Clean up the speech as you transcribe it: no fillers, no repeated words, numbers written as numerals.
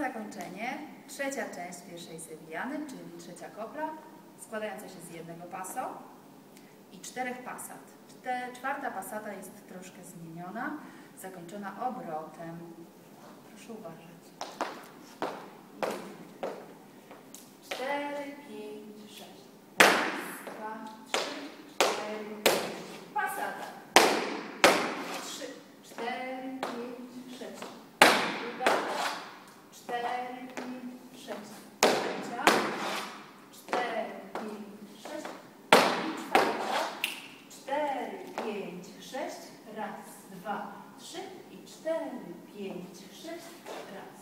zakończenie trzecia część pierwszej sewijany, czyli trzecia kopla, składająca się z jednego paso i 4 pasat. Czwarta pasata jest troszkę zmieniona, zakończona obrotem. Proszę uważać. 4, 5, 6. Raz, 2, 3, 4, 5. Pasata. 3, 4, 5, 6. Druga. 4, 5, 6. Trzecia. 4, 5, 6. I czwarta. 4, 5, 6. Raz, 2, 3 i 4, 5, 6. Raz.